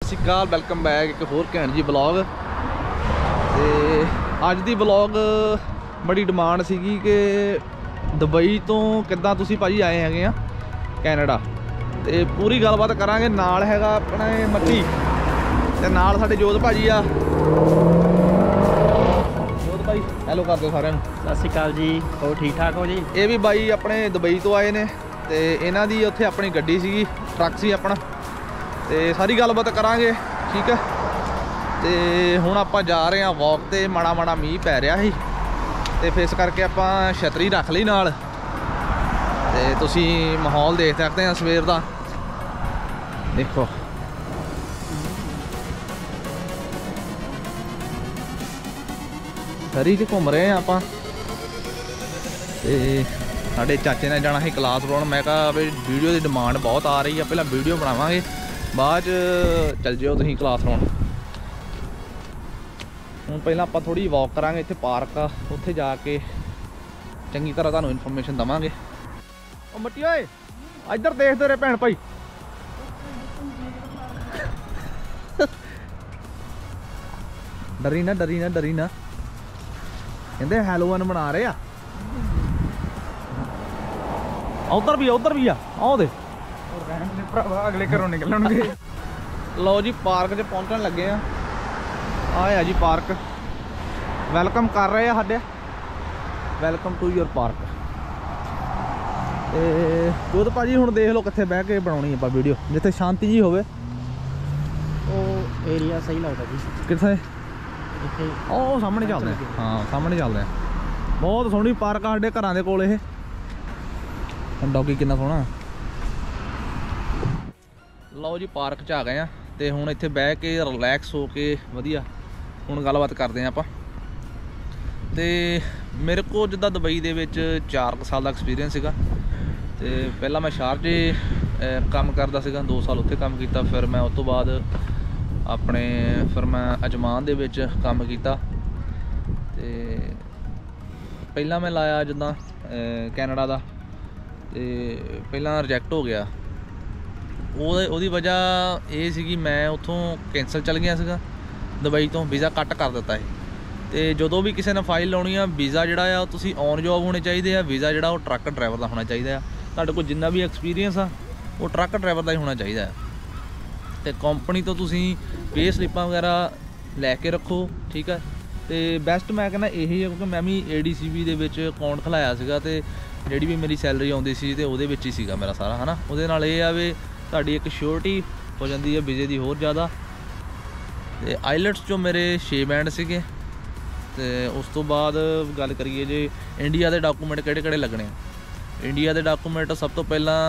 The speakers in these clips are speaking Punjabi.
श्री अकाल, वेलकम बैक एक होर घैंट जी ब्लॉग। तो अज दी ब्लॉग बड़ी डिमांड सीगी कि दुबई तो किद्दां तुसीं भाजी आए हैगे आ कैनेडा, तो पूरी गलबात करांगे। नाल हैगा अपने मट्टी ते नाल साडे जोत भाजी आ। जोत भाई हैलो कर दो सारिਆਂ ਨੂੰ। सत श्री अकाल जी, हो ठीक ठाक हो जी? ये भी बाई अपने दुबई तो आए ने ते इन्हां दी उत्थे अपनी गड्डी सीगी, ट्रक सी अपना, ते सारी गलबात करांगे ठीक है। तो हुण आपां जा रहे हैं वॉक ते, माड़ा माड़ा मींह पै रहा ही ते फिर इस करके आपां छतरी रख ली नाल, ते तुसीं माहौल देख सकते हैं सवेर दा। देखो सरी च घूम रहे हैं आपां। ते साडे चाचे ने जाना है क्लास बनाउण, मैं कहा भी वीडियो की डिमांड बहुत आ रही है, पहला वीडियो बनावांगे बाद चल जिओ तुसीं क्लास लाउण। हुण पहलां आपां थोड़ी वॉक करांगे, इत्थे पार्क आ, उत्थे जाके चंगी तरह तुहानूं इन्फॉर्मेशन देवांगे। ओ मट्टी ओए इधर देखदे रहे भैन भाई। डरी ना डरी ना डरी ना, कहते हैलोवन बना रहे आ। उधर भी आ आओ दे अगले घरों निकलणगे। लो जी पार्क च पहुंचण लगे आ जी पार्क, वैलकम कर रहे हैं साडे, वैलकम टू योर पार्क। तो जोत भाजी हुण देख लो कित्थे बह के बनाउणी आपां वीडियो, जिथे शांति जी होवे। वो एरिया सही लगदा जी। कित्थे? इत्थे ओ सामने चलदे हैं, हाँ सामने चलदे हैं। बहुत सोहनी पार्क आ साडे घरां दे कोल इह। डॉगी कितना सोहना। लो जी पार्क च आ गए हैं तो हुण इत्थे बह के रिलैक्स हो के वधिया हुण गलबात करते हैं आपां। ते मेरे को जिद्दां दुबई दे विच 4 साल का एक्सपीरियंस सीगा। ते पहला मैं शारजे काम करदा सीगा, 2 साल उत्थे काम कीता, फिर मैं उस तो बाद अपने फिर मैं अजमान दे विच काम कीता। ते पहला मैं लाया जिद्दां कैनेडा दा, ते पहला रिजैक्ट हो गया। ਉਹਦੀ वजह ਇਹ ਸੀ ਕਿ मैं ਉੱਥੋਂ कैंसल चल गया ਸੀਗਾ ਦੁਬਈ ਤੋਂ, ਵੀਜ਼ਾ ਕੱਟ ਕਰ ਦਿੱਤਾ ਹੈ। ਤੇ ਜਦੋਂ ਵੀ ਕਿਸੇ ਨੇ ਫਾਈਲ ਲਾਉਣੀ ਆ, ਵੀਜ਼ਾ ਜਿਹੜਾ ਆ ਤੁਸੀਂ ਔਨ ਜੋਬ ਹੋਣੇ ਚਾਹੀਦੇ ਆ, ਵੀਜ਼ਾ ਜਿਹੜਾ ਉਹ ਟਰੱਕ ਡਰਾਈਵਰ ਦਾ ਹੋਣਾ ਚਾਹੀਦਾ ਆ। ਤੁਹਾਡੇ ਕੋਲ ਜਿੰਨਾ ਵੀ ਐਕਸਪੀਰੀਅੰਸ ਆ ਉਹ ਟਰੱਕ ਡਰਾਈਵਰ ਦਾ ਹੀ ਹੋਣਾ ਚਾਹੀਦਾ ਆ। ਤੇ ਕੰਪਨੀ ਤੋਂ ਤੁਸੀਂ ਪੇ ਸਲਿੱਪਾਂ ਵਗੈਰਾ ਲੈ ਕੇ ਰੱਖੋ ਠੀਕ ਹੈ। ਤੇ ਬੈਸਟ ਮੈਂ ਕਹਿੰਦਾ ਇਹੀ ਹੈ, ਕਿਉਂਕਿ ਮੈਂ ਵੀ ADCB ਦੇ ਵਿੱਚ ਅਕਾਊਂਟ ਖੁਲਾਇਆ ਸੀਗਾ, ਤੇ ਜਿਹੜੀ ਵੀ ਮੇਰੀ ਸੈਲਰੀ ਆਉਂਦੀ ਸੀ ਤੇ ਉਹਦੇ ਵਿੱਚ ਹੀ ਸੀਗਾ ਮੇਰਾ ਸਾਰਾ, ਹੈ ਨਾ। ਉਹਦੇ ਨਾਲ ਇਹ ਆ ਵੀ ਤੁਹਾਡੀ ਇੱਕ ਸ਼ੋਰਟੀ ਹੋ ਜਾਂਦੀ ਹੈ ਵੀਜ਼ੇ ਦੀ ਹੋਰ ਜ਼ਿਆਦਾ। ਤੇ ਆਈਲੈਟਸ 'ਚੋਂ ਮੇਰੇ 6 ਬੈਂਡ ਸੀਗੇ। ਤੇ ਉਸ ਤੋਂ ਬਾਅਦ ਗੱਲ ਕਰੀਏ ਜੇ ਇੰਡੀਆ ਦੇ ਡਾਕੂਮੈਂਟ ਕਿਹੜੇ ਕਿਹੜੇ ਲੱਗਣੇ ਆ। ਇੰਡੀਆ ਦੇ ਡਾਕੂਮੈਂਟ ਸਭ ਤੋਂ ਪਹਿਲਾਂ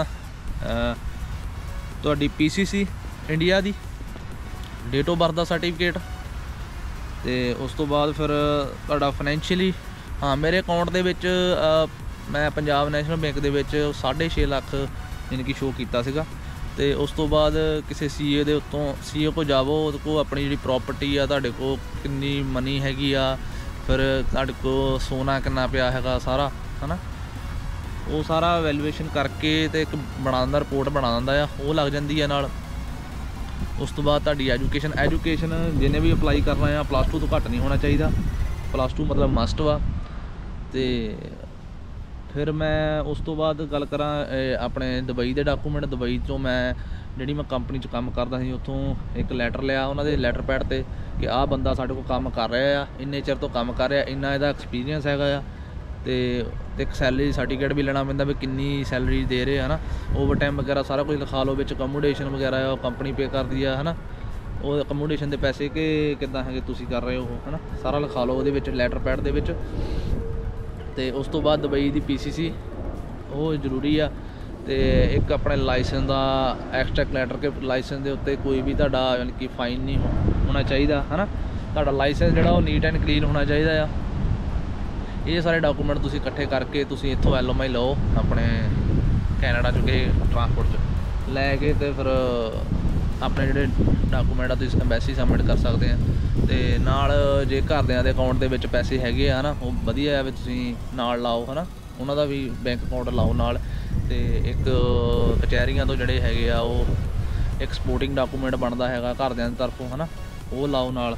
ਤੁਹਾਡੀ PCC ਇੰਡੀਆ ਦੀ, ਡੇਟ ਆਫ ਬਰਥ ਦਾ ਸਰਟੀਫਿਕੇਟ। ਤੇ ਉਸ ਤੋਂ ਬਾਅਦ ਫਿਰ ਤੁਹਾਡਾ ਫਾਈਨੈਂਸ਼ੀਅਲੀ, ਹਾਂ ਮੇਰੇ ਅਕਾਊਂਟ ਦੇ ਵਿੱਚ ਮੈਂ ਪੰਜਾਬ ਨੈਸ਼ਨਲ ਬੈਂਕ ਦੇ ਵਿੱਚ 6.5 ਲੱਖ ਯਾਨੀ ਕਿ ਸ਼ੋਅ ਕੀਤਾ ਸੀਗਾ। ਤੇ ਉਸ ਤੋਂ ਬਾਅਦ ਕਿਸੇ CA ਦੇ ਉੱਤੋਂ, CA ਕੋਲ ਜਾਵੋ, ਉਹਦੇ ਕੋਲ ਆਪਣੀ ਜਿਹੜੀ ਪ੍ਰੋਪਰਟੀ ਆ, ਤੁਹਾਡੇ ਕੋਲ ਕਿੰਨੀ ਮਨੀ ਹੈਗੀ ਆ, ਫਿਰ ਤੁਹਾਡੇ ਕੋਲ ਸੋਨਾ ਕਿੰਨਾ ਪਿਆ ਹੈਗਾ ਸਾਰਾ, ਹੈ ਨਾ। ਉਹ ਸਾਰਾ ਵੈਲੂਏਸ਼ਨ ਕਰਕੇ ਤੇ ਇੱਕ ਬਣਾ ਦਿੰਦਾ, ਰਿਪੋਰਟ ਬਣਾ ਦਿੰਦਾ ਆ, ਉਹ ਲੱਗ ਜਾਂਦੀ ਆ ਨਾਲ। ਉਸ ਤੋਂ ਬਾਅਦ ਤੁਹਾਡੀ ਐਜੂਕੇਸ਼ਨ ਜਿਹਨੇ ਵੀ ਅਪਲਾਈ ਕਰਨਾ ਆ +2 ਤੋਂ ਘੱਟ ਨਹੀਂ ਹੋਣਾ ਚਾਹੀਦਾ, +2 ਮਤਲਬ ਮਸਟ ਵਾ। ਤੇ ਫਿਰ ਮੈਂ ਉਸ ਤੋਂ ਬਾਅਦ ਗੱਲ ਕਰਾਂ ਆਪਣੇ ਦੁਬਈ ਦੇ ਡਾਕੂਮੈਂਟ। ਦੁਬਈ ਤੋਂ ਮੈਂ ਜਿਹੜੀ ਮੈਂ ਕੰਪਨੀ 'ਚ ਕੰਮ ਕਰਦਾ ਸੀ ਉੱਥੋਂ ਇੱਕ ਲੈਟਰ ਲਿਆ, ਉਹਨਾਂ ਦੇ ਲੈਟਰ ਪੈਡ 'ਤੇ ਕਿ ਆਹ ਬੰਦਾ ਸਾਡੇ ਕੋਲ ਕੰਮ ਕਰ ਰਿਹਾ ਆ, ਇੰਨੇ ਚਿਰ ਤੋਂ ਕੰਮ ਕਰ ਰਿਹਾ, ਇੰਨਾ ਇਹਦਾ ਐਕਸਪੀਰੀਅੰਸ ਹੈਗਾ ਆ। ਤੇ ਇੱਕ ਸੈਲਰੀ ਸਰਟੀਫਿਕੇਟ ਵੀ ਲੈਣਾ ਪੈਂਦਾ ਵੀ ਕਿੰਨੀ ਸੈਲਰੀ ਦੇ ਰਹੇ, ਹੈ ਨਾ। ਓਵਰ ਟਾਈਮ ਵਗੈਰਾ ਸਾਰਾ ਕੁਝ ਲਿਖਾ ਲਓ, ਵਿੱਚ ਅਕੋਮੋਡੇਸ਼ਨ ਵਗੈਰਾ ਉਹ ਕੰਪਨੀ ਪੇ ਕਰਦੀ ਆ, ਹੈ ਨਾ। ਉਹ ਅਕੋਮੋਡੇਸ਼ਨ ਦੇ ਪੈਸੇ ਕਿ ਕਿੱਦਾਂ ਹੈਗੇ ਤੁਸੀਂ ਕਰ ਰਹੇ ਹੋ, ਹੈ ਨਾ, ਸਾਰਾ ਲਿਖਾ ਲਓ ਉਹਦੇ ਵਿੱਚ ਲੈਟਰ ਪੈਡ ਦੇ ਵਿੱਚ। ਤੇ ਉਸ ਤੋਂ ਬਾਅਦ ਦੁਬਈ ਦੀ PCC ਉਹ ਜ਼ਰੂਰੀ ਆ। ਤੇ ਇੱਕ ਆਪਣੇ ਲਾਇਸੈਂਸ ਦਾ ਐਕਸਟ੍ਰੈਕਟ ਲੈਟਰ ਕਿ ਲਾਇਸੈਂਸ ਦੇ ਉੱਤੇ ਕੋਈ ਵੀ ਤੁਹਾਡਾ ਯਾਨੀ ਕਿ ਫਾਈਨ ਨਹੀਂ ਹੋਣਾ ਚਾਹੀਦਾ, ਹੈ ਨਾ। ਤੁਹਾਡਾ ਲਾਇਸੈਂਸ ਜਿਹੜਾ ਉਹ ਨੀਟ ਐਂਡ ਕਲੀਨ ਹੋਣਾ ਚਾਹੀਦਾ ਆ। ਇਹ ਸਾਰੇ ਡਾਕੂਮੈਂਟ ਤੁਸੀਂ ਇਕੱਠੇ ਕਰਕੇ ਤੁਸੀਂ ਇੱਥੋਂ LMI ਲਓ ਆਪਣੇ ਕੈਨੇਡਾ 'ਚ ਕਿਸੇ ਟਰਾਂਸਪੋਰਟ 'ਚ ਲੈ ਕੇ, ਤੇ ਫਿਰ ਆਪਣੇ ਜਿਹੜੇ ਡਾਕੂਮੈਂਟ ਆ ਤੁਸੀਂ ਐਮਬੈਸੀ ਸਬਮਿਟ ਕਰ ਸਕਦੇ ਆ। ਤੇ ਨਾਲ ਜੇ ਘਰਦਿਆਂ ਦੇ ਅਕਾਊਂਟ ਦੇ ਵਿੱਚ ਪੈਸੇ ਹੈਗੇ ਆ ਨਾ, ਉਹ ਵਧੀਆ ਆ ਵੀ ਤੁਸੀਂ ਨਾਲ ਲਾਓ, ਹੈ ਨਾ। ਉਹਨਾਂ ਦਾ ਵੀ ਬੈਂਕ ਅਕਾਊਂਟ ਲਾਓ ਨਾਲ। ਤੇ ਇੱਕ ਕਚਹਿਰੀਆਂ ਤੋਂ ਜਿਹੜੇ ਹੈਗੇ ਆ ਉਹ ਐਕਸਪੋਰਟਿੰਗ ਡਾਕੂਮੈਂਟ ਬਣਦਾ ਹੈਗਾ ਘਰਦਿਆਂ ਦੀ ਤਰਫੋਂ ਹੈ ਨਾ, ਉਹ ਲਾਓ ਨਾਲ।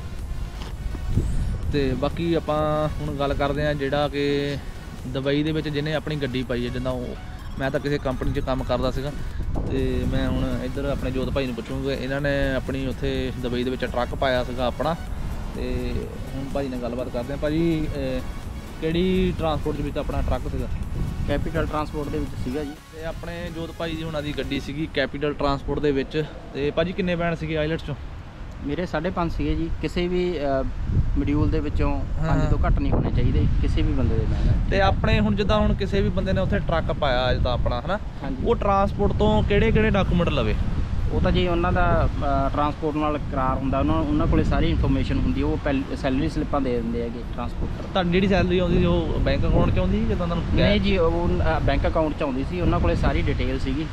ਤੇ ਬਾਕੀ ਆਪਾਂ ਹੁਣ ਗੱਲ ਕਰਦੇ ਹਾਂ ਜਿਹੜਾ ਕਿ ਦੁਬਈ ਦੇ ਵਿੱਚ ਜਿਹਨੇ ਆਪਣੀ ਗੱਡੀ ਪਾਈ ਹੈ। ਜਿੱਦਾਂ ਉਹ ਮੈਂ ਤਾਂ ਕਿਸੇ ਕੰਪਨੀ 'ਚ ਕੰਮ ਕਰਦਾ ਸੀਗਾ, ਤੇ ਮੈਂ ਹੁਣ ਇੱਧਰ ਆਪਣੇ ਜੋਤ ਭਾਈ ਨੂੰ ਪੁੱਛੂੰਗਾ, ਇਹਨਾਂ ਨੇ ਆਪਣੀ ਉੱਥੇ ਦੁਬਈ ਦੇ ਵਿੱਚ ਟਰੱਕ ਪਾਇਆ ਸੀਗਾ ਆਪਣਾ। ਤੇ ਹੁਣ ਭਾਜੀ ਨਾਲ ਗੱਲਬਾਤ ਕਰਦੇ ਹਾਂ। ਭਾਜੀ ਕਿਹੜੀ ਟਰਾਂਸਪੋਰਟ ਦੇ ਵਿੱਚ ਆਪਣਾ ਟਰੱਕ ਸੀਗਾ? ਕੈਪੀਟਲ ਟਰਾਂਸਪੋਰਟ ਦੇ ਵਿੱਚ ਸੀਗਾ ਜੀ। ਤੇ ਆਪਣੇ ਜੋਤ ਭਾਈ ਜੀ ਹੁਣਾਂ ਦੀ ਗੱਡੀ ਸੀਗੀ ਕੈਪੀਟਲ ਟਰਾਂਸਪੋਰਟ ਦੇ ਵਿੱਚ। ਤੇ ਭਾਜੀ ਕਿੰਨੇ ਬੈਂਡ ਸੀਗੇ ਆਈਲੈਟਸ 'ਚੋਂ? ਮੇਰੇ 5.5 ਸੀਗੇ ਜੀ। ਕਿਸੇ ਵੀ ਮੋਡਿਊਲ ਦੇ ਵਿੱਚੋਂ 5 ਤੋਂ ਘੱਟ ਨਹੀਂ ਹੋਣੇ ਚਾਹੀਦੇ ਕਿਸੇ ਵੀ ਬੰਦੇ ਦੇ ਨਾਲ। ਤੇ ਆਪਣੇ ਹੁਣ ਜਿੱਦਾਂ ਹੁਣ ਕਿਸੇ ਵੀ ਬੰਦੇ ਨੇ ਉੱਥੇ ਟਰੱਕ ਪਾਇਆ ਜਿੱਦਾਂ ਆਪਣਾ ਹੈ ਨਾ, ਉਹ ਟਰਾਂਸਪੋਰਟ ਤੋਂ ਕਿਹੜੇ ਡਾਕੂਮੈਂਟ ਲਵੇ? ਉਹ ਤਾਂ ਜੀ ਉਹਨਾਂ ਦਾ ਟਰਾਂਸਪੋਰਟ ਨਾਲ ਕਰਾਰ ਹੁੰਦਾ, ਉਹਨਾਂ ਕੋਲੇ ਸਾਰੀ ਇਨਫੋਰਮੇਸ਼ਨ ਹੁੰਦੀ। ਉਹ ਸੈਲਰੀ ਸਲਿੱਪਾਂ ਦੇ ਦਿੰਦੇ ਹੈਗੇ ਟਰਾਂਸਪੋਰਟਰ। ਤੁਹਾਡੀ ਜਿਹੜੀ ਸੈਲਰੀ ਆਉਂਦੀ ਉਹ ਬੈਂਕ ਅਕਾਊਂਟ 'ਚ ਆਉਂਦੀ ਸੀ ਜਿੱਦਾਂ ਤੁਹਾਨੂੰ? ਨਹੀਂ ਜੀ, ਉਹ ਬੈਂਕ ਅਕਾਊਂਟ 'ਚ ਆਉਂਦੀ ਸੀ। ਉਹਨਾਂ ਕੋਲੇ ਸਾਰੀ ਡਿਟੇਲ ਸੀਗੀ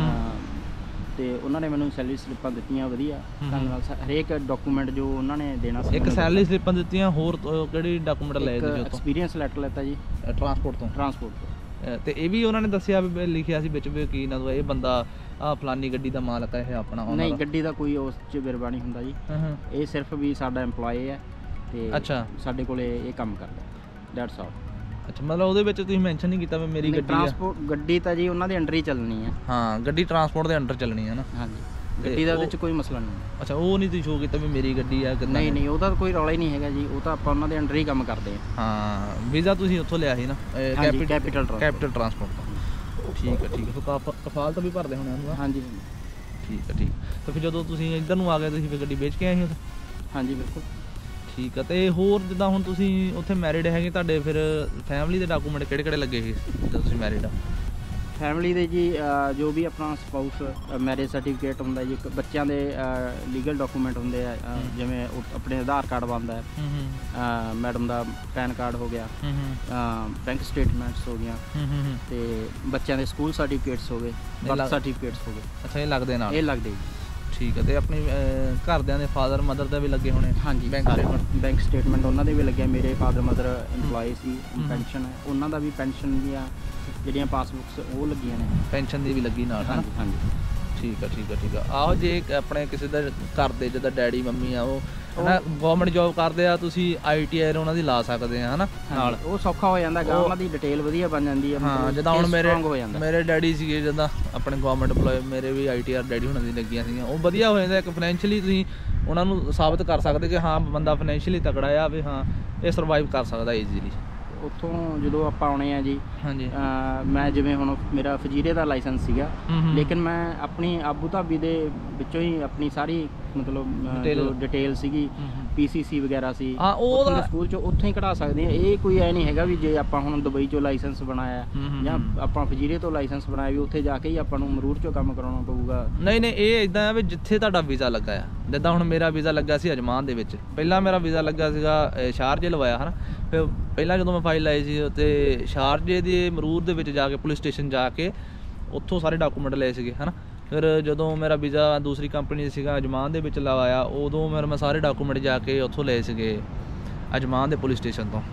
ਤੇ ਉਹਨਾਂ ਨੇ ਮੈਨੂੰ ਸੈਲਰੀ ਸਲਿੱਪਾਂ ਦਿੱਤੀਆਂ ਵਧੀਆ ਢੰਗ ਨਾਲ। ਹਰੇਕ ਡਾਕੂਮੈਂਟ ਜੋ ਉਹਨਾਂ ਨੇ ਦੇਣਾ ਸੀ। ਇੱਕ ਸੈਲਰੀ ਸਲਿੱਪਾਂ ਦਿੱਤੀਆਂ, ਹੋਰ ਕਿਹੜੀ ਡਾਕੂਮੈਂਟ ਲਏ ਤੁਸੀਂ ਉੱਥੋਂ? ਐਕਸਪੀਰੀਅੰਸ ਲੈਟਰ ਲੈਤਾ ਜੀ ਟਰਾਂਸਪੋਰਟ ਤੋਂ। ਤੇ ਇਹ ਵੀ ਉਹਨਾਂ ਨੇ ਦੱਸਿਆ ਵੀ ਲਿਖਿਆ ਸੀ ਵਿੱਚ ਵੀ ਕੀ ਨਾ ਇਹ ਬੰਦਾ ਆ ਫਲਾਨੀ ਗੱਡੀ ਦਾ ਮਾਲਕ ਹੈ ਇਹ ਆਪਣਾ? ਨਹੀਂ, ਗੱਡੀ ਦਾ ਕੋਈ ਉਸ 'ਚ ਵਿਰਵਾ ਨਹੀਂ ਹੁੰਦਾ ਜੀ। ਇਹ ਸਿਰਫ ਵੀ ਸਾਡਾ EMPLOYE ਹੈ ਤੇ ਅੱਛਾ ਸਾਡੇ ਕੋਲੇ ਇਹ ਕੰਮ ਕਰਦਾ, ਦੈਟਸ ਆਲ। ਅੱਛਾ, ਮਤਲਬ ਉਹਦੇ ਵਿੱਚ ਤੁਸੀਂ ਮੈਂਸ਼ਨ ਨਹੀਂ ਕੀਤਾ ਵੀ ਮੇਰੀ ਗੱਡੀ ਟਰਾਂਸਪੋਰਟ ਗੱਡੀ ਤਾਂ ਜੀ ਉਹਨਾਂ ਦੇ ਅੰਡਰ ਹੀ ਚੱਲਣੀ ਹੈ। ਹਾਂ, ਗੱਡੀ ਟਰਾਂਸਪੋਰਟ ਦੇ ਅੰਡਰ ਚੱਲਣੀ ਹੈ ਨਾ। ਹਾਂਜੀ, ਗੱਡੀ ਦਾ ਉਹਦੇ 'ਚ ਕੋਈ ਮਸਲਾ ਨਹੀਂ। ਅੱਛਾ, ਉਹ ਨਹੀਂ ਤੁਸੀਂ ਸ਼ੋਅ ਕੀਤਾ ਵੀ ਮੇਰੀ ਗੱਡੀ ਆ? ਨਹੀਂ, ਉਹਦਾ ਕੋਈ ਰੌਲਾ ਹੀ ਨਹੀਂ ਹੈਗਾ ਜੀ। ਉਹ ਤਾਂ ਆਪਾਂ ਉਹਨਾਂ ਦੇ ਅੰਡਰ ਹੀ ਕੰਮ ਕਰਦੇ ਹਾਂ। ਹਾਂ, ਵੀਜ਼ਾ ਤੁਸੀਂ ਉੱਥੋਂ ਲਿਆ ਸੀ ਨਾ ਕੈਪੀਟਲ ਟਰਾਂਸਪੋਰਟ ਤੋਂ? ਠੀਕ ਹੈ। ਕਫਾਲਤ ਵੀ ਭਰਦੇ ਹੋਣੇ ਉਹਨੂੰ? ਹਾਂਜੀ, ਠੀਕ ਹੈ। ਤਾਂ ਫਿਰ ਜਦੋਂ ਤੁਸੀਂ ਇੱਧਰ ਨੂੰ ਆ ਗਏ ਤੁਸੀਂ ਫਿਰ ਗੱਡੀ ਵੇਚ ਕੇ ਆਏ ਸੀ ਉੱਥੇ? ਹਾਂਜੀ, ਬਿਲਕੁਲ। ਠੀਕ ਆ। ਤੇ ਹੋਰ ਜਿੱਦਾਂ ਹੁਣ ਤੁਸੀਂ ਉੱਥੇ ਮੈਰਿਡ ਹੈਗੇ, ਤੁਹਾਡੇ ਫਿਰ ਫੈਮਿਲੀ ਦੇ ਡਾਕੂਮੈਂਟ ਕਿਹੜੇ ਲੱਗੇ ਸੀ ਜਦੋਂ ਤੁਸੀਂ ਮੈਰਿਡ ਆ? ਫੈਮਿਲੀ ਦੇ ਜੀ ਜੋ ਵੀ ਆਪਣਾ ਸਪਾਊਸ ਮੈਰਿਜ ਸਰਟੀਫਿਕੇਟ ਹੁੰਦਾ ਜੀ, ਬੱਚਿਆਂ ਦੇ ਲੀਗਲ ਡਾਕੂਮੈਂਟ ਹੁੰਦੇ ਆ, ਜਿਵੇਂ ਆਪਣੇ ਆਧਾਰ ਕਾਰਡ ਬਣਦਾ ਹੈ, ਮੈਡਮ ਦਾ ਪੈਨ ਕਾਰਡ ਹੋ ਗਿਆ, ਬੈਂਕ ਸਟੇਟਮੈਂਟਸ ਹੋ ਗਈਆਂ, ਤੇ ਬੱਚਿਆਂ ਦੇ ਸਕੂਲ ਸਰਟੀਫਿਕੇਟਸ ਹੋ ਗਏ, ਬਰਥ ਸਰਟੀਫਿਕੇਟਸ ਹੋ ਗਏ। ਅੱਛਾ, ਇਹ ਲੱਗਦੇ ਨਾਲ? ਇਹ ਲੱਗਦੇ ਜੀ। ਠੀਕ ਹੈ। ਤੇ ਆਪਣੀ ਘਰਦਿਆਂ ਦੇ ਫਾਦਰ ਮਦਰ ਦੇ ਵੀ ਲੱਗੇ ਹੋਣੇ? ਹਾਂਜੀ, ਬੈਂਕ ਸਟੇਟਮੈਂਟ ਉਹਨਾਂ ਦੇ ਵੀ ਲੱਗੇ। ਮੇਰੇ ਫਾਦਰ ਮਦਰ EMPLOYE ਸੀ, ਪੈਨਸ਼ਨ ਹੈ ਉਹਨਾਂ ਦਾ ਵੀ, ਪੈਨਸ਼ਨ ਦੀਆਂ ਜਿਹੜੀਆਂ ਪਾਸਬੁੱਕਸ ਉਹ ਲੱਗੀਆਂ ਨੇ। ਪੈਨਸ਼ਨ ਦੀ ਵੀ ਲੱਗੀ ਨਾਲ? ਹਾਂਜੀ। ਠੀਕ ਆ। ਆਹੋ, ਜੇ ਆਪਣੇ ਕਿਸੇ ਦਾ ਘਰ ਦੇ ਜਿੱਦਾਂ ਡੈਡੀ ਮੰਮੀ ਆ ਉਹ ਹਨਾ ਗਵਰਨਮੈਂਟ ਜੋਬ ਕਰਦੇ ਆ, ਤੁਸੀਂ ITI ਉਹਨਾਂ ਦੀ ਲਾ ਸਕਦੇ ਆ ਹਨਾ ਨਾਲ। ਉਹ ਸੌਖਾ ਹੋ ਜਾਂਦਾ ਗਾ, ਉਹਨਾਂ ਦੀ ਡਿਟੇਲ ਵਧੀਆ ਬਣ ਜਾਂਦੀ ਹੈ। ਹਾਂ, ਜਿੱਦਾਂ ਹੁਣ ਮੇਰੇ ਡੈਡੀ ਸੀਗੇ ਜਿੱਦਾਂ ਆਪਣੇ ਗਵਰਨਮੈਂਟ EMPLOYE, ਮੇਰੇ ਵੀ ITI ਡੈਡੀ ਹੁਣਾਂ ਦੀ ਲੱਗੀਆਂ ਸੀਗੀਆਂ। ਉਹ ਵਧੀਆ ਹੋ ਜਾਂਦਾ ਇੱਕ ਫਾਈਨੈਂਸ਼ੀਅਲੀ ਤੁਸੀਂ ਉਹਨਾਂ ਨੂੰ ਸਾਬਤ ਕਰ ਸਕਦੇ ਕਿ ਹਾਂ ਬੰਦਾ ਫਾਈਨੈਂਸ਼ੀਅਲੀ ਤਕੜਾ ਆ, ਵੀ ਹਾਂ ਇਹ ਸਰਵਾਈਵ ਕਰ ਸਕਦਾ ਈਜ਼ੀਲੀ। ਉੱਥੋਂ ਜਦੋਂ ਆਪਾਂ ਆਉਣੇ ਆ ਜੀ, ਹਾਂਜੀ, ਮੈਂ ਜਿਵੇਂ ਹੁਣ ਮੇਰਾ ਫਜੀਰੇ ਦਾ ਲਾਇਸੈਂਸ ਸੀਗਾ, ਲੇਕਿਨ ਮੈਂ ਆਪਣੀ ਆਬੂ ਧਾਬੀ ਦੇ ਵਿੱਚੋਂ ਹੀ ਆਪਣੀ ਸਾਰੀ ਮਤਲਬ ਜੋ ਡਿਟੇਲ ਸੀਗੀ, PCC ਵਗੈਰਾ ਸੀ, ਉਹ ਸਕੂਲ 'ਚੋਂ ਉੱਥੋਂ ਹੀ ਕਢਾ ਸਕਦੇ ਹਾਂ। ਇਹ ਕੋਈ ਐ ਨਹੀਂ ਹੈਗਾ ਵੀ ਜੇ ਆਪਾਂ ਹੁਣ ਦੁਬਈ 'ਚੋਂ ਲਾਇਸੈਂਸ ਬਣਾਇਆ ਜਾਂ ਆਪਾਂ ਫਜੀਰੇ ਤੋਂ ਲਾਇਸੈਂਸ ਬਣਾਇਆ ਵੀ ਉੱਥੇ ਜਾ ਕੇ ਹੀ ਆਪਾਂ ਨੂੰ ਮਰੂਰ 'ਚੋਂ ਕੰਮ ਕਰਾਉਣਾ ਪਊਗਾ। ਨਹੀਂ, ਇਹ ਇੱਦਾਂ ਆ ਵੀ ਜਿੱਥੇ ਤੁਹਾਡਾ ਵੀਜ਼ਾ ਲੱਗਾ ਆ। ਜਿੱਦਾਂ ਹੁਣ ਮੇਰਾ ਵੀਜ਼ਾ ਲੱਗਾ ਸੀ ਅਜਮਾਨ ਦੇ ਵਿੱਚ, ਪਹਿਲਾਂ ਮੇਰਾ ਵੀਜ਼ਾ ਲੱਗਾ ਸੀਗਾ ਸ਼ਾਰਜੇ ਲਵਾਇਆ ਹੈ ਨਾ। ਫਿਰ ਪਹਿਲਾਂ ਜਦੋਂ ਮੈਂ ਫਾਈਲ ਲਾਈ ਸੀ ਅਤੇ ਸ਼ਾਰਜੇ ਦੇ ਮਰੂਰ ਦੇ ਵਿੱਚ ਜਾ ਕੇ ਪੁਲਿਸ ਸਟੇਸ਼ਨ ਜਾ ਕੇ ਉੱਥੋਂ ਸਾਰੇ ਡਾਕੂਮੈਂਟ ਲਏ ਸੀਗੇ ਹੈ ਨਾ। ਫਿਰ ਜਦੋਂ ਮੇਰਾ ਵੀਜ਼ਾ ਦੂਸਰੀ ਕੰਪਨੀ ਸੀਗਾ ਅਜਮਾਨ ਦੇ ਵਿੱਚ ਲਵਾਇਆ, ਉਦੋਂ ਮੈਂ ਸਾਰੇ ਡਾਕੂਮੈਂਟ ਜਾ ਕੇ ਉੱਥੋਂ ਲਏ ਸੀਗੇ ਅਜਮਾਨ ਦੇ ਪੁਲਿਸ ਸਟੇਸ਼ਨ ਤੋਂ।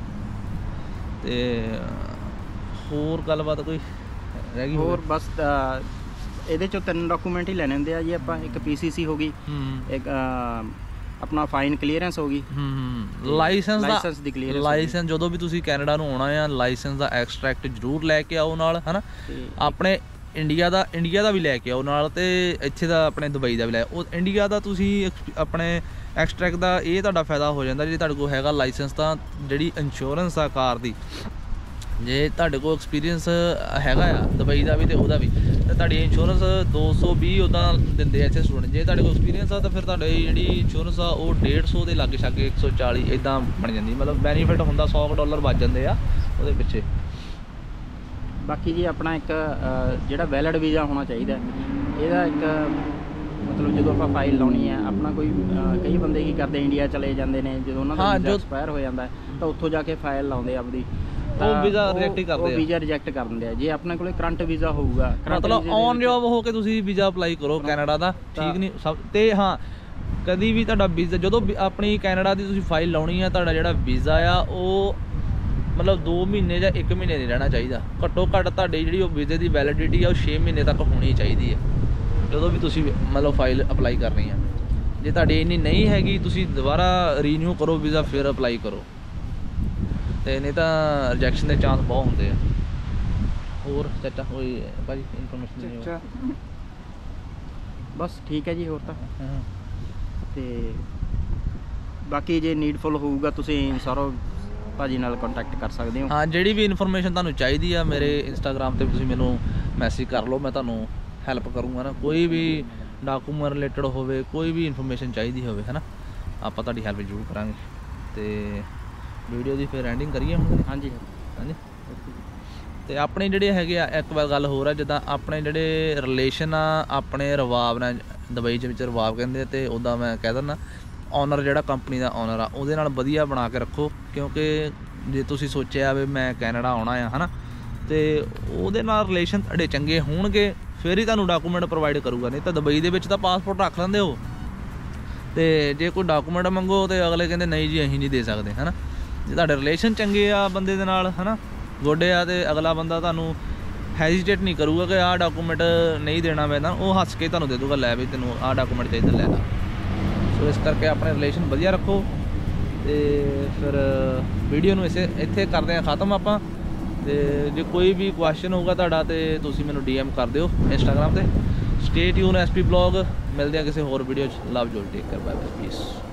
ਅਤੇ ਹੋਰ ਗੱਲਬਾਤ ਕੋਈ ਰਹਿ ਗਈ? ਹੋਰ ਬਸ ਇਹਦੇ 'ਚੋਂ 3 ਡਾਕੂਮੈਂਟ ਹੀ ਲੈਣੇ ਹੁੰਦੇ ਆ ਜੀ ਆਪਾਂ। ਇੱਕ PCC ਹੋ ਗਈ, ਇੱਕ ਆਪਣਾ ਫਾਈਨ ਕਲੀਅਰੈਂਸ ਹੋ ਗਈ, ਲਾਇਸੈਂਸ ਦੀ ਕਲੀਅਰੈਂਸ। ਲਾਇਸੈਂਸ ਜਦੋਂ ਵੀ ਤੁਸੀਂ ਕੈਨੇਡਾ ਨੂੰ ਆਉਣਾ ਆ, ਲਾਇਸੈਂਸ ਦਾ ਐਕਸਟਰੈਕਟ ਜ਼ਰੂਰ ਲੈ ਕੇ ਆਓ ਨਾਲ ਹੈ ਨਾ। ਆਪਣੇ ਇੰਡੀਆ ਦਾ ਵੀ ਲੈ ਕੇ ਆਓ ਨਾਲ, ਅਤੇ ਇੱਥੇ ਦਾ ਆਪਣੇ ਦੁਬਈ ਦਾ ਵੀ ਲੈ। ਉਹ ਇੰਡੀਆ ਦਾ ਤੁਸੀਂ ਆਪਣੇ ਐਕਸਟਰੈਕਟ ਦਾ ਇਹ ਤੁਹਾਡਾ ਫਾਇਦਾ ਹੋ ਜਾਂਦਾ ਜੇ ਤੁਹਾਡੇ ਕੋਲ ਹੈਗਾ ਲਾਇਸੈਂਸ। ਤਾਂ ਜਿਹੜੀ ਇੰਸ਼ੋਰੈਂਸ ਆ ਕਾਰ ਦੀ, ਜੇ ਤੁਹਾਡੇ ਕੋਲ ਐਕਸਪੀਰੀਅੰਸ ਹੈਗਾ ਆ ਦੁਬਈ ਦਾ ਵੀ ਅਤੇ ਉਹਦਾ ਵੀ, ਤਾਂ ਤੁਹਾਡੀ ਇੰਸ਼ੋਰੈਂਸ 220 ਉੱਦਾਂ ਦਿੰਦੇ ਆ ਇੱਥੇ ਸਟੂਡੈਂਟ। ਜੇ ਤੁਹਾਡੇ ਕੋਲ ਐਕਸਪੀਰੀਅੰਸ ਆ ਤਾਂ ਫਿਰ ਤੁਹਾਡੀ ਜਿਹੜੀ ਇੰਸ਼ੋਰੈਂਸ ਆ ਉਹ 150 ਦੇ ਲਾਗੇ ਛਾਗੇ 140 ਇੱਦਾਂ ਬਣ ਜਾਂਦੀ। ਮਤਲਬ ਬੈਨੀਫਿਟ ਹੁੰਦਾ, $100 ਬਚ ਜਾਂਦੇ ਆ ਉਹਦੇ ਪਿੱਛੇ। ਬਾਕੀ ਜੀ ਆਪਣਾ ਇੱਕ ਜਿਹੜਾ ਵੈਲਿਡ ਵੀਜ਼ਾ ਹੋਣਾ ਚਾਹੀਦਾ, ਇਹਦਾ ਇੱਕ ਮਤਲਬ ਜਦੋਂ ਆਪਾਂ ਫਾਈਲ ਲਾਉਣੀ ਹੈ ਆਪਣਾ ਕੋਈ ਕਈ ਬੰਦੇ ਕੀ ਕਰਦੇ ਇੰਡੀਆ ਚਲੇ ਜਾਂਦੇ ਨੇ, ਜਦੋਂ ਉਹਨਾਂ ਦਾ ਵੀਜ਼ਾ ਐਕਸਪਾਇਰ ਹੋ ਜਾਂਦਾ ਤਾਂ ਉੱਥੋਂ ਜਾ ਕੇ ਫਾਈਲ ਲਾਉਂਦੇ ਆਪਦੀ, ਉਹ ਵੀਜ਼ਾ ਰਿਜੈਕਟ ਹੀ ਕਰਦੇ ਆ। ਉਹ ਵੀਜ਼ਾ ਰਿਜੈਕਟ ਕਰ ਦਿੰਦੇ ਆ। ਜੇ ਆਪਣੇ ਕੋਲੇ ਕਰੰਟ ਵੀਜ਼ਾ ਹੋਊਗਾ, ਮਤਲਬ ਔਨ ਜੋਬ ਹੋ ਕੇ ਤੁਸੀਂ ਵੀਜ਼ਾ ਅਪਲਾਈ ਕਰੋ ਕੈਨੇਡਾ ਦਾ, ਠੀਕ ਨਹੀਂ ਸਭ। ਅਤੇ ਹਾਂ, ਕਦੀ ਵੀ ਤੁਹਾਡਾ ਵੀਜ਼ਾ ਜਦੋਂ ਆਪਣੀ ਕੈਨੇਡਾ ਦੀ ਤੁਸੀਂ ਫਾਈਲ ਲਾਉਣੀ ਆ, ਤੁਹਾਡਾ ਜਿਹੜਾ ਵੀਜ਼ਾ ਆ ਉਹ ਮਤਲਬ 2 ਮਹੀਨੇ ਜਾਂ 1 ਮਹੀਨੇ ਨਹੀਂ ਰਹਿਣਾ ਚਾਹੀਦਾ। ਘੱਟੋ ਘੱਟ ਤੁਹਾਡੀ ਜਿਹੜੀ ਉਹ ਵੀਜ਼ੇ ਦੀ ਵੈਲਿਡਿਟੀ ਆ ਉਹ 6 ਮਹੀਨੇ ਤੱਕ ਹੋਣੀ ਚਾਹੀਦੀ ਹੈ। ਜਦੋਂ ਵੀ ਤੁਸੀਂ ਮਤਲਬ ਫਾਈਲ ਅਪਲਾਈ ਕਰਨੀ ਆ। ਜੇ ਤੁਹਾਡੀ ਇੰਨੀ ਨਹੀਂ ਹੈਗੀ ਤੁਸੀਂ ਦੁਬਾਰਾ ਰੀਨਿਊ ਕਰੋ ਵੀਜ਼ਾ, ਫਿਰ ਅਪਲਾਈ ਕਰੋ, ਤੇ ਨਹੀਂ ਤਾਂ ਰਿਜੈਕਸ਼ਨ ਦੇ ਚਾਂਸ ਬਹੁਤ ਹੁੰਦੇ ਆ। ਹੋਰ ਚਾਚਾ ਕੋਈ ਭਾਜੀ ਇਨਫੋਰਮੇਸ਼ਨ? ਬਸ ਠੀਕ ਹੈ ਜੀ, ਹੋਰ ਤਾਂ ਤੇ ਬਾਕੀ ਜੇ ਨੀਡਫੁਲ ਹੋਊਗਾ ਤੁਸੀਂ ਸੌਰਵ ਭਾਜੀ ਨਾਲ ਕੰਟੈਕਟ ਕਰ ਸਕਦੇ ਹੋ। ਹਾਂ, ਜਿਹੜੀ ਵੀ ਇਨਫੋਰਮੇਸ਼ਨ ਤੁਹਾਨੂੰ ਚਾਹੀਦੀ ਆ ਮੇਰੇ ਇੰਸਟਾਗ੍ਰਾਮ 'ਤੇ ਤੁਸੀਂ ਮੈਨੂੰ ਮੈਸੇਜ ਕਰ ਲਓ, ਮੈਂ ਤੁਹਾਨੂੰ ਹੈਲਪ ਕਰੂੰਗਾ ਨਾ। ਕੋਈ ਵੀ ਡਾਕੂਮੈਂਟ ਰਿਲੇਟਡ ਹੋਵੇ, ਕੋਈ ਵੀ ਇਨਫੋਰਮੇਸ਼ਨ ਚਾਹੀਦੀ ਹੋਵੇ, ਹੈ ਨਾ, ਆਪਾਂ ਤੁਹਾਡੀ ਹੈਲਪ ਜ਼ਰੂਰ ਕਰਾਂਗੇ। ਤੇ ਵੀਡੀਓ ਦੀ ਫਿਰ ਐਂਡਿੰਗ ਕਰੀਏ ਹੁਣ? ਹਾਂਜੀ ਹਾਂਜੀ। ਤੇ ਆਪਣੇ ਜਿਹੜੇ ਹੈਗੇ ਆ, ਇੱਕ ਵਾਰ ਗੱਲ ਹੋਰ ਆ, ਜਿੱਦਾਂ ਆਪਣੇ ਜਿਹੜੇ ਰਿਲੇਸ਼ਨ ਆ ਆਪਣੇ ਰਵਾਬ ਨਾਲ, ਦੁਬਈ ਦੇ ਵਿੱਚ ਰਵਾਬ ਕਹਿੰਦੇ, ਅਤੇ ਉੱਦਾਂ ਮੈਂ ਕਹਿ ਦਿੰਦਾ ਓਨਰ ਜਿਹੜਾ ਕੰਪਨੀ ਦਾ ਓਨਰ ਆ ਉਹਦੇ ਨਾਲ ਵਧੀਆ ਬਣਾ ਕੇ ਰੱਖੋ, ਕਿਉਂਕਿ ਜੇ ਤੁਸੀਂ ਸੋਚਿਆ ਵੀ ਮੈਂ ਕੈਨੇਡਾ ਆਉਣਾ ਆ, ਹੈ ਨਾ, ਅਤੇ ਉਹਦੇ ਨਾਲ ਰਿਲੇਸ਼ਨ ਤੁਹਾਡੇ ਚੰਗੇ ਹੋਣਗੇ ਫਿਰ ਹੀ ਤੁਹਾਨੂੰ ਡਾਕੂਮੈਂਟ ਪ੍ਰੋਵਾਈਡ ਕਰੂਗਾ। ਨਹੀਂ ਤਾਂ ਦੁਬਈ ਦੇ ਵਿੱਚ ਤਾਂ ਪਾਸਪੋਰਟ ਰੱਖ ਲੈਂਦੇ ਹੋ, ਅਤੇ ਜੇ ਕੋਈ ਡਾਕੂਮੈਂਟ ਮੰਗੋ ਤਾਂ ਅਗਲੇ ਕਹਿੰਦੇ ਨਹੀਂ ਜੀ ਅਸੀਂ ਨਹੀਂ ਦੇ ਸਕਦੇ, ਹੈ ਨਾ। ਜੇ ਤੁਹਾਡੇ ਰਿਲੇਸ਼ਨ ਚੰਗੇ ਆ ਬੰਦੇ ਦੇ ਨਾਲ, ਹੈ ਨਾ, ਗੋਡੇ ਆ, ਅਤੇ ਅਗਲਾ ਬੰਦਾ ਤੁਹਾਨੂੰ ਹੈਜ਼ੀਟੇਟ ਨਹੀਂ ਕਰੂਗਾ ਕਿ ਆਹ ਡਾਕੂਮੈਂਟ ਨਹੀਂ ਦੇਣਾ ਪੈਂਦਾ, ਉਹ ਹੱਸ ਕੇ ਤੁਹਾਨੂੰ ਦੇ ਦੂਗਾ, ਲੈ ਵੀ ਤੈਨੂੰ ਆਹ ਡਾਕੂਮੈਂਟ ਚਾਹੀਦਾ, ਲੈ ਲਾ। ਸੋ ਇਸ ਕਰਕੇ ਆਪਣੇ ਰਿਲੇਸ਼ਨ ਵਧੀਆ ਰੱਖੋ। ਅਤੇ ਫਿਰ ਵੀਡੀਓ ਨੂੰ ਇੱਥੇ ਕਰਦੇ ਹਾਂ ਖ਼ਤਮ ਆਪਾਂ। ਅਤੇ ਜੇ ਕੋਈ ਵੀ ਕੁਐਸਚਨ ਹੋਊਗਾ ਤੁਹਾਡਾ ਤਾਂ ਤੁਸੀਂ ਮੈਨੂੰ DM ਕਰ ਦਿਓ ਇੰਸਟਾਗ੍ਰਾਮ 'ਤੇ। Stay tune SP blog. ਮਿਲਦੇ ਹਾਂ ਕਿਸੇ ਹੋਰ ਵੀਡੀਓ 'ਚ। Love you, take care, bye bye, piece.